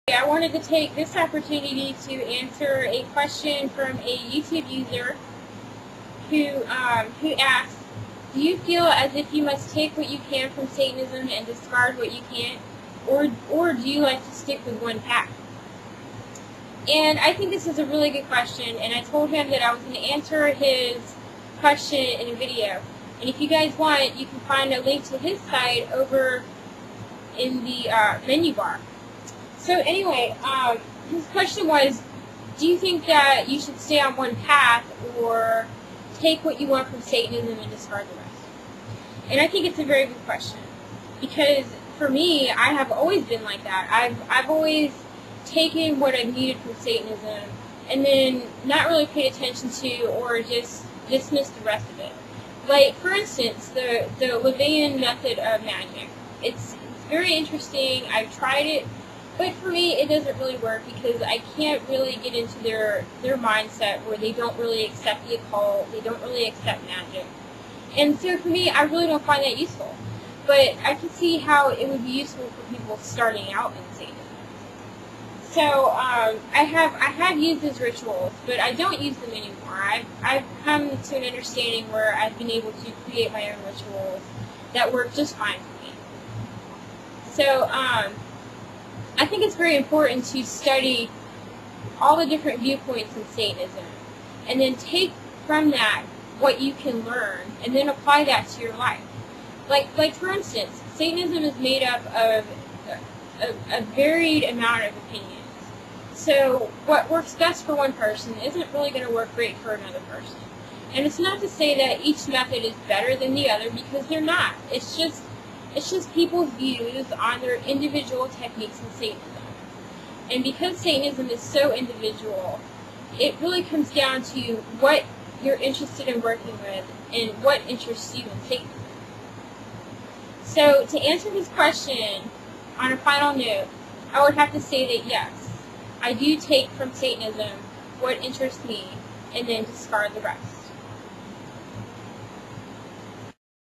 I wanted to take this opportunity to answer a question from a YouTube user who asked, do you feel as if you must take what you can from Satanism and discard what you can't, or do you like to stick with one path? And I think this is a really good question, and I told him that I was going to answer his question in a video. And if you guys want, you can find a link to his site over in the menu bar. So anyway, his question was, do you think that you should stay on one path or take what you want from Satanism and discard the rest? And I think it's a very good question, because for me, I have always been like that. I've always taken what I've needed from Satanism and then not really paid attention to or just dismissed the rest of it. Like, for instance, the LaVeyan method of magic. It's very interesting. I've tried it, but for me, it doesn't really work because I can't really get into their mindset where they don't really accept the occult, they don't really accept magic. And so for me, I really don't find that useful. But I can see how it would be useful for people starting out in Satanism. So I have used these rituals, but I don't use them anymore. I've come to an understanding where I've been able to create my own rituals that work just fine for me. So I think it's very important to study all the different viewpoints in Satanism, and then take from that what you can learn, and then apply that to your life. Like for instance, Satanism is made up of a varied amount of opinions. So what works best for one person isn't really going to work great for another person. And it's not to say that each method is better than the other, because they're not. It's just people's views on their individual techniques in Satanism. And because Satanism is so individual, it really comes down to what you're interested in working with and what interests you in Satanism. So to answer his question on a final note, I would have to say that yes, I do take from Satanism what interests me and then discard the rest.